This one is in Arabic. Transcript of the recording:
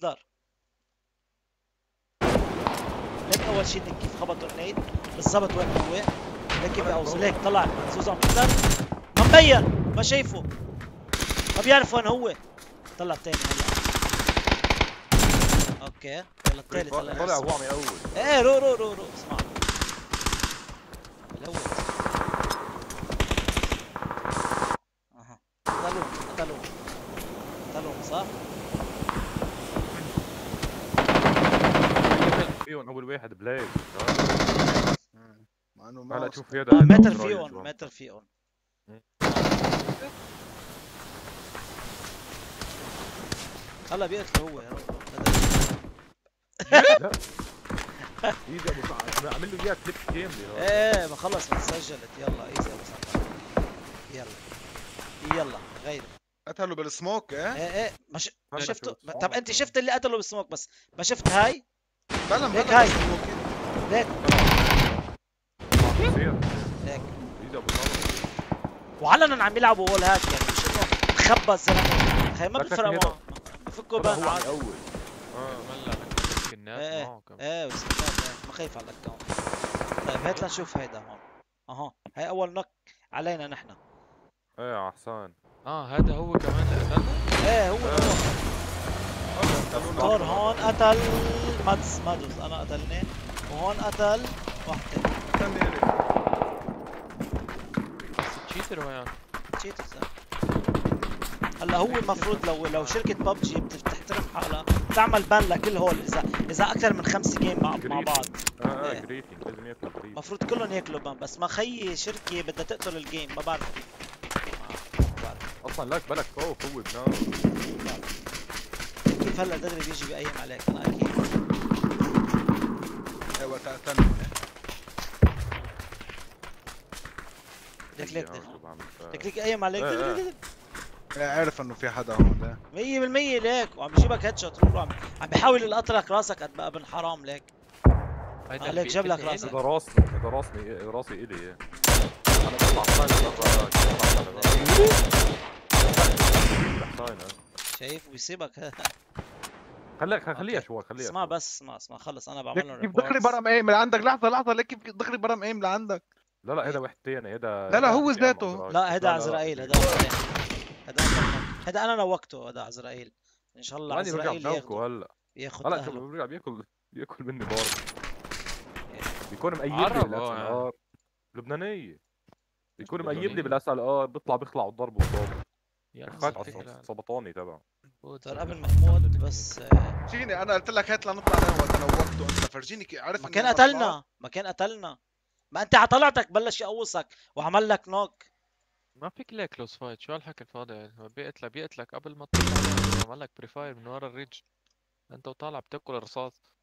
اصدار. ليك اول شيء ليك كيف خبطوا النيد بالضبط وين هو. ليك كيف اوصل هيك طلع مهزوز عم يقدر ما مبين ما شايفه ما بيعرف وين هو. طلع الثاني هلا. اوكي يلا الثالث هلا طلع هو عم يقول. ايه رو اسمع الاول. اها قتلوه صح؟ فيهم اول واحد بلاي. مع انه هلا ما شوف هذا متر فيهم هلا بيقتلوا هو. لا ايزي ابو سعد عامل له اياها كليب كامله. ايه ما خلص ما سجلت. يلا ايزي ابو سعد. يلا غير. قتلوا بالسموك ايه ما هلا شفته. شو طب انت شفت اللي قتله بالسموك بس ما شفت هاي. بلا ليك هاي ليك بصير ليك ايزي ابو سعد. وعلنا عم يلعبوا وول هاك يعني مش انه مخبى الزلمه. خي ما بيفرق معه بفكوا هذا بان هو عم عادي. يقول. ملا سكنات معه كمان. ايه وسكنات ما خايف على الاكونت. طيب هات لنشوف هيدا هون. اها هاي اول نك علينا نحن. ايه يا حسان. هذا هو كمان اللي قتلنا؟ ايه هو دكتور هون قتل مادوز انا قتلني وهون قتل واحدة. تشيتر وين؟ تشيترز. هلا هو المفروض لو شركة ببجي بتحترم حالها تعمل بان لكل هول اذا اكثر من 5 جيم مع بعض. جريتنج لازم ياكلوا جريتنج. المفروض كلهم ياكلوا بان بس ما خيي شركة بدها تقتل الجيم ما بعرف كيف. اصلا لك بالك خوف هو بنار. كيف هلا دغري بيجي بيقيم عليك انا اكيد. ايوه تقتلني. ليك قيم عليك عارف انه في حدا هون ده 100% ليك وعم يجيبك هيد شوت. عم بيحاول يقطرك راسك قد بقى ابن حرام ليك. عليك جاب لك راسك. هذا راسي الي. انا بطلع ثاني مرة. شايف ويسيبك. خليها شوي خليها. اسمع بس اسمع خلص انا بعمل لهم كيف دغري برم ايم لعندك. لحظه ليك كيف دغري برم ايم لعندك. لا هذا واحد ثاني هذا. لا هو ذاته. لا هذا عزرائيل. هذا انا نوقته. هذا عزرائيل ان شاء الله. عزرائيل ياخذ هلا شوف برجع بياكل مني برضه. بيكون مقيد لي بالاس ار لبنانيه. بيكون مقيد لي بالاس ار بيخلع الضرب والضرب. اخذت على السبطاني تبعه. ترى قبل ما تموت بس فيني انا قلت لك هات لنطلع انا وقت انا وقته انت فرجيني عرفت ما كان قتلنا ما انت عطلعتك بلش يقوصك وعمل لك نوك. ما فيك ليك كلوز فايت. شو هالحكي الفاضي؟ بيقتلك قبل ما تطلع عليه. عمل لك بري فاير من ورا الريدج انت وطالع بتاكل الرصاص.